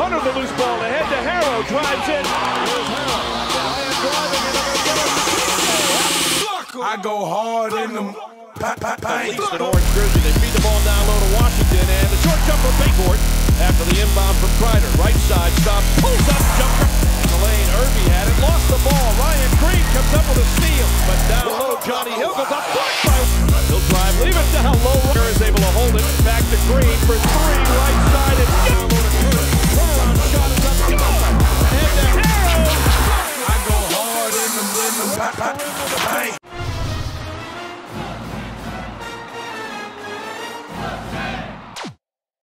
Hunter the loose ball ahead to Harrow, drives in. I go hard in the paint. An orange jersey. They feed the ball down low to Washington, and the short jumper backboard after the inbound from Kreider. Right side stop, pulls up jumper. In the lane, Irby had it, lost the ball. Ryan Green comes up with a steal, but down low, Johnny Hill goes up. He'll drive, leave it down low. Is able to hold it back to Green for 3.